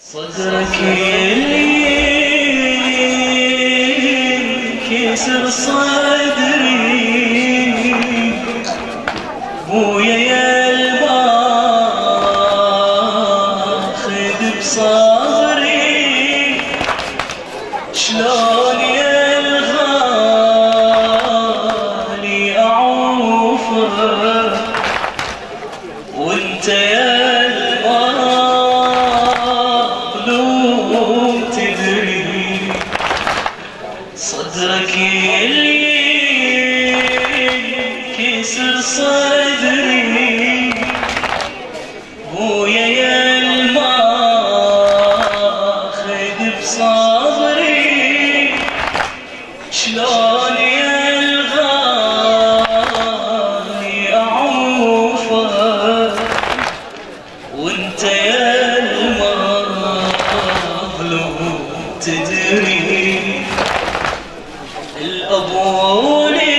صدرك ينكسر صدري بويا يا الماخذ بصغري شلون يا الغالي اعوفه وانت يا صدرك ينكسر صدري بويا يا الماخذ بصبري شلون يا الغالي اعوفه وانت يا المظلوم تدري الأبولي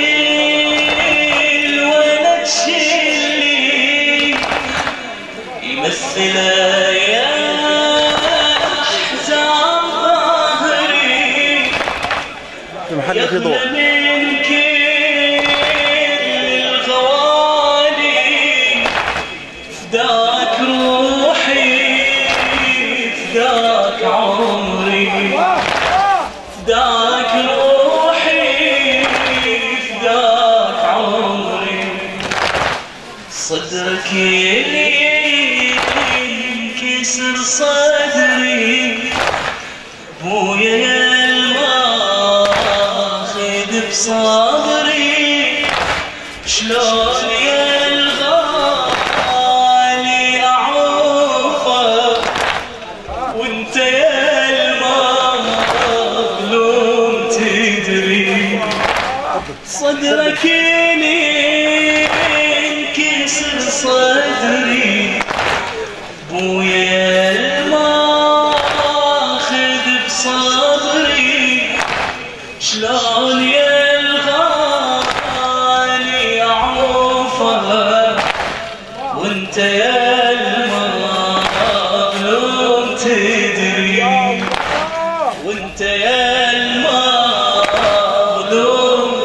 الولد شلي يمثل يا أحزان ظهري يخلى من كل الغوالي فداك روحي فداك عمري فداك صدرك ينكسر صدري بويا يا الماخذ بصبري شلون يا الغالي اعوفه وانت يا المظلوم تدري صدرك ينكسر صدري بويا الماخذ بصبري شلون يا الغالي اعوفه وانت يا المظلوم تدري وانت يا المظلوم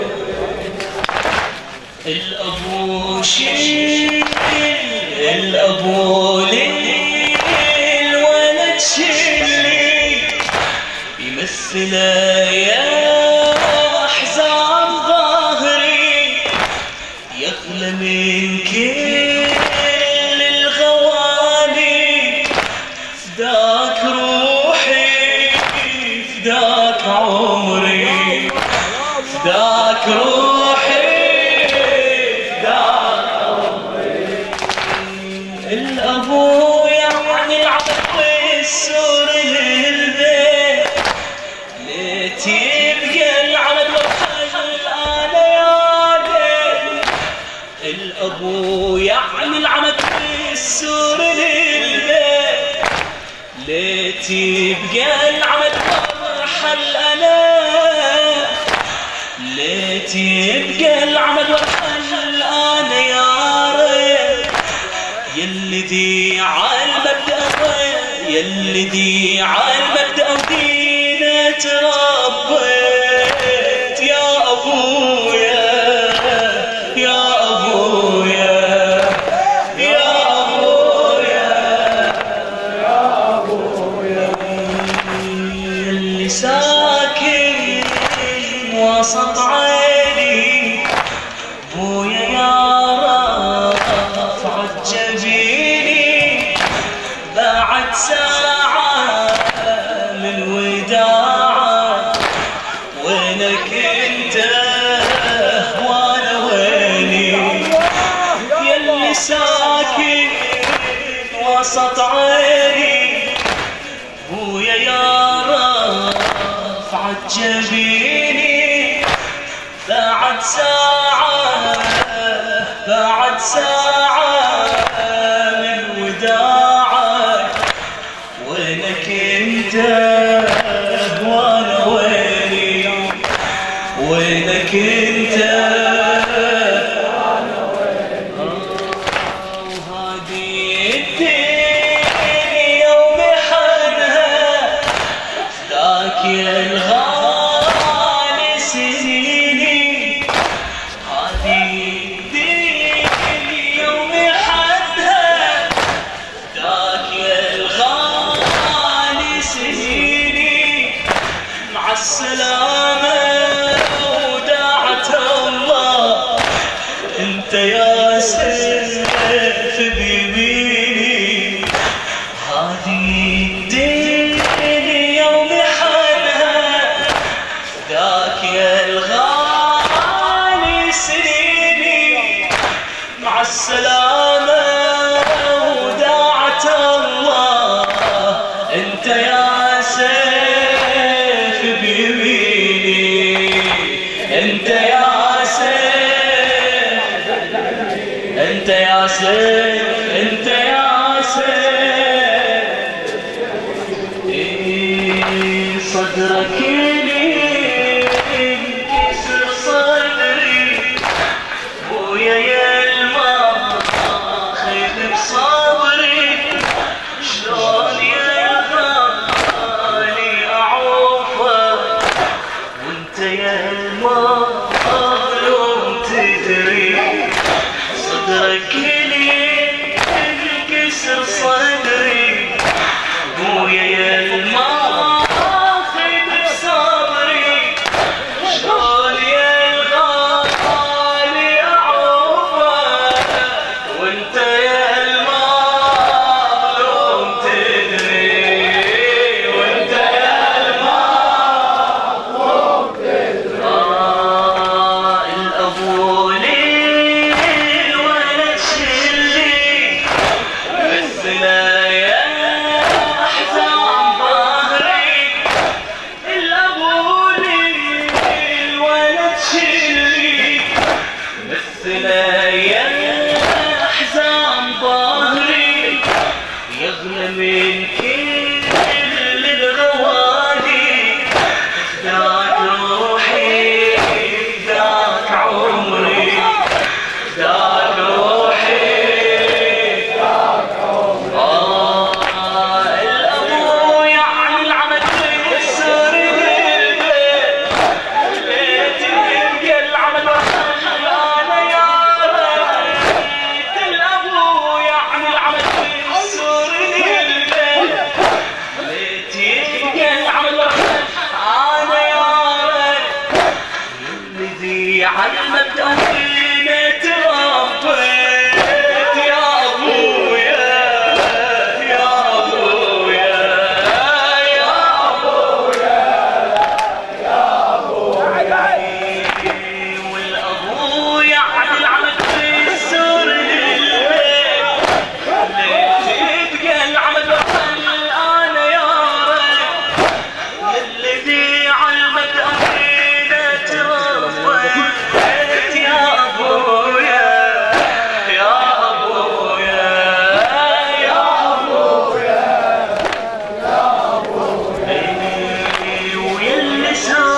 الأبو شيل الأبو لي الولد شلي يمثل يا أحزان ظهري يغلى من كل الغوالي فداك روحي فداك عمري فداك روحي الأبو يعني العطف والسور للبيت ليت يبقى العمد والحجر أنا يادي الأبو يعني العمد والسور للبيت ليت يبقى العمد والحل أنا ليت يبقى العمد والحل أنا يا يلي عالمبدأ يلي عالمبدأ ودينا تربيت يا أبويا يا أبويا يا أبويا يا أبويا يلي ساكن وسط عيني بويا يا جبيني بعد ساعة من وداعك وينك انت وانا ويني يلي ساكن وسط عيني بويا يا رفعت جبيني بعد ساعة بعد ساعة من وداعك وينك انت وانا ويني وينك انت وانا ويني وهادي الدنيا ومحل يديني يوم حالها ذاك يا الغالي سنيني مع السلامة وداعة الله انت يا سيف بيميني انت يا سيف انت يا سيف انت يا سيف صدرك لي انكسر صدري ويا يا الماخذ بصبري شلون يا غالي اعوفه وانت يا المظلوم تدري صدرك لي انكسر صدري ويا يا الماخذ بصبري شلون يا الغالي اعوفه وانت يا المظلوم تدري وانت يا المظلوم تدري الابو لي الولد شلي مثله يا احزان ظهري الابو لي الولد شلي مثله يا احزان ظهري يغلى من كل الغوالي فداك روحي فداك عمري فداك روحي فداك عمري الابو يعني العمل يسر البيت ليت يبقى العمل انا يا ريت الابو يعني العمل يسر البيت ليت يبقى العمل انا يا ريت الذي علمت أمينة تربيت يا أبويا يا أبويا يا أبويا يا أبويا والأبو يعني العمل يسر البيت ليت يبقى العمل أنا يا ريت الذي علمت أمينة تربيت يا أبويا يا أبويا يا أبويا يا أبويا ويلي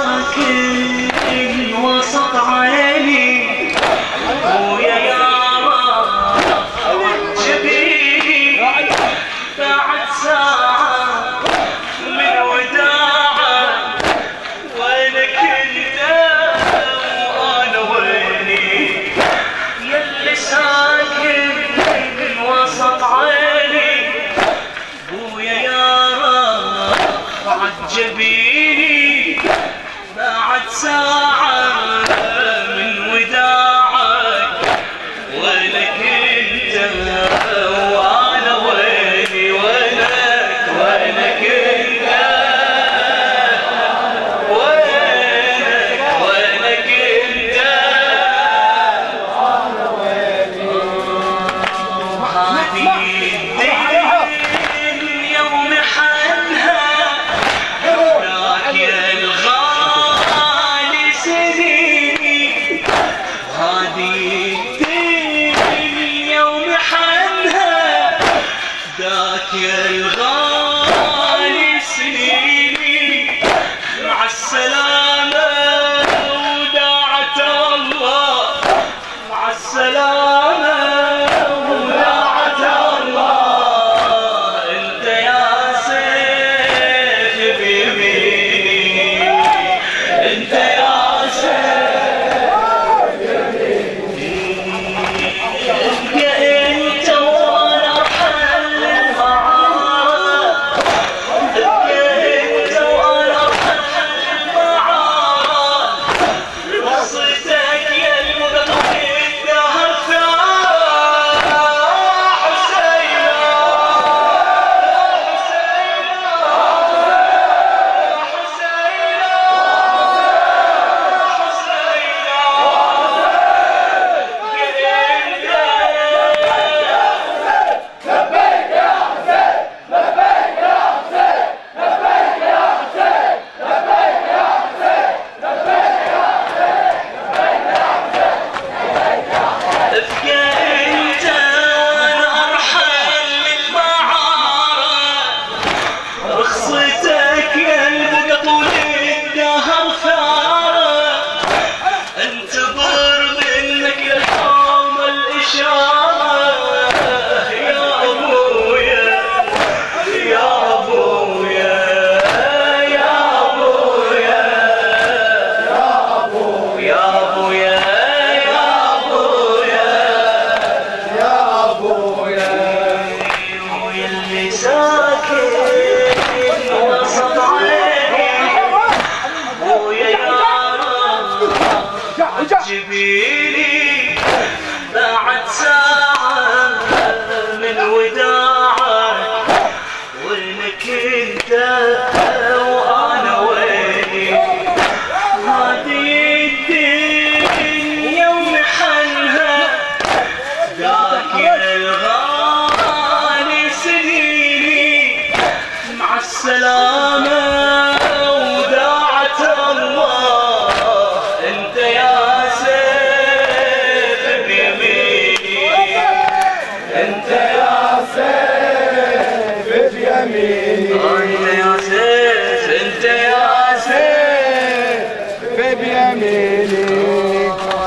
ساكن وسط عيني أبويا يا رافع جبيني بعد ساعة من وداعك وينك انت وانا ويني يلي ساكن وسط عيني ابويا يا رافع جبيني بعد ساعة من وداعك وينك انت وانا ويني وينك وينك انت وينك وينك انت هذه الدين يوم حنها ذاك يا الغالي سنيني انت وانا ويني هذه الدنيا ومحنها ذاك الغالي سنيني مع السلامة وداعة الله انت يا سيف بيميني انت يا سيف بيميني انت يا سيف انت يا سيف بيميني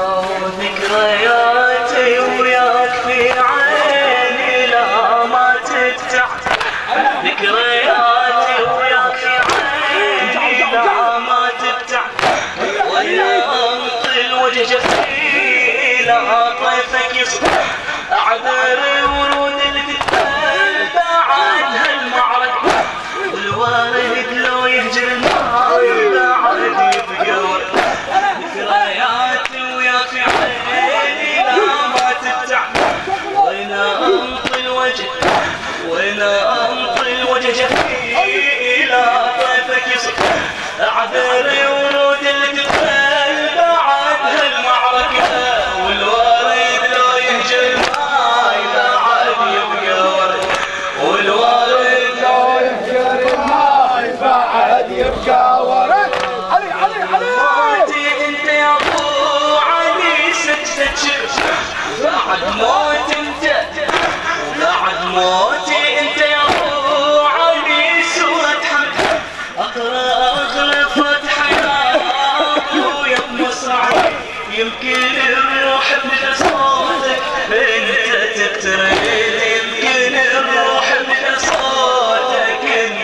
ذكرياتي وياك في عيني لا ما تفتح ذكرياتي وياك في عيني لا ما تفتح ولا انطي الوجه جفيل طيفك يصبح اعذر ورود اللي تتبل بعد هالمعركة والوارد لو يهجر النار بعد يبقى ورد ذكرياتي وياك في عيني لا ما تفتح وانا انطي الوجه وانا انطي الوجه جفيل طيفك يصبح اعذر ورود اللي تتبل بعد هالمعركة والوارد لو يهجر الماي بعد يبقى ورد والوارد لو يهجر الماي بعد يبقى ورد علي علي علي موتي انت يا ابو علي سجدة شكر بعد موت انت بعد موتي انت يا ابو علي سورة حمد اقرا اغلى فاتحة يا ابو يا مصرعي يمكن الروح من صوتك انت تقترب يمكن الروح من صوتك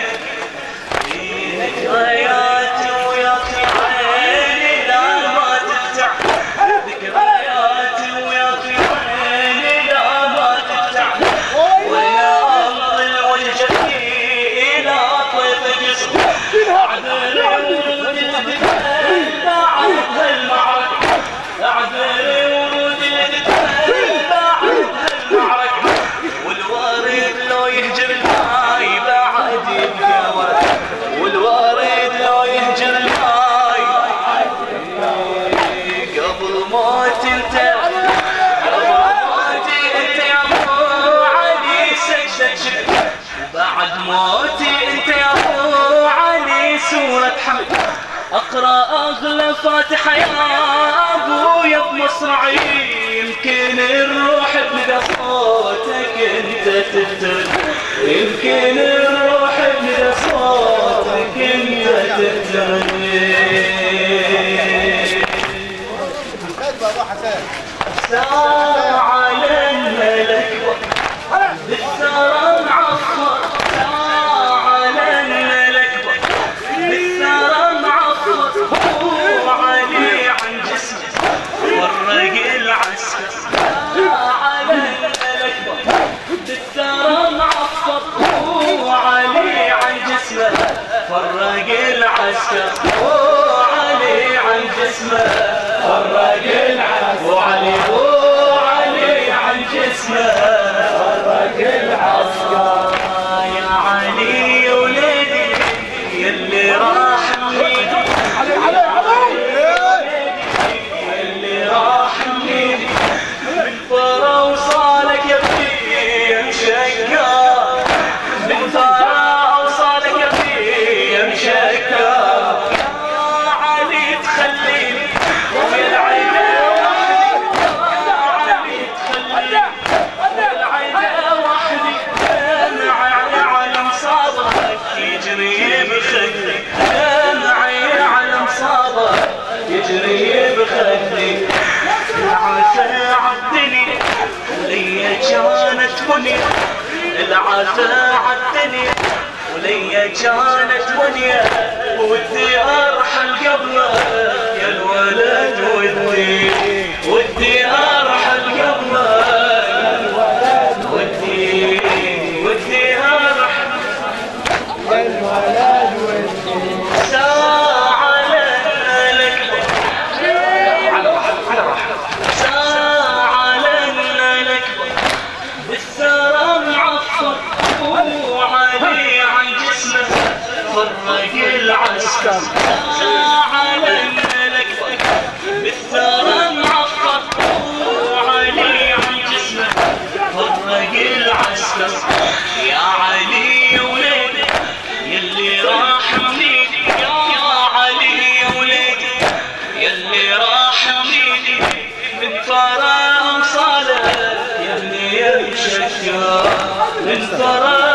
ذكرياتي وياك في عيني لا ما تفتح ذكرياتي وياك في عيني لا ما تفتح ولا امضي الوجه الى طيفك يصبح اعذر ورود الذكرى بعد هالمعركة اعذر ورود الذكرى بعد هالمعركة والوارد لو يهجر الماي بعد يبقى ورد والوارد لو يهجر الماي قبل موت انت قبل موتي انت يا ابو علي سجدة شكر بعد موتي انت يا ابو علي سورة حمد اقرا اغلى فاتحة يا ابو يا بمصرعي يمكن الروح بندى صوتك انت تفترق يمكن الروح بندى صوتك انت تفترق ساعة للملك بالثرى معفر ساعة للملك بالثرى معفر هو علي عن جسمه ورق العسكر ساعة للملك بالثرى معفر هو علي عن جسمه فرق العسكر هو علي عن جسمه فرق العسكر وعلي عن جسمه فرق العسكر يا علي ولدي يلي راح مني يلي راح مني من فرا وصالك يا ابني يا مشكر من فرا وصالك يا ابني يا مشكر يا علي تخليني وفي العيدة وحدي يجري بخدي دمعي على مصابك يجري بخدي العافى عالدنيا ولي كانت منيا العافى عالدنيا ولي كانت منيا ودي ارحل قبلك يا الولد ودي ارحل قبلك يا الولد ودي ارحل الولد ساعة لك ساعة لك بالثرى معفر وعلي عن جسمه فرق العسكر على الملك بالثرى معفر وعلي عن جسمه فرق العسكر يا علي يا وليدي يلي راح منيدي يا علي يا وليدي يلي راح منيدي من فرى أمصاله يلي يمشكر من فرى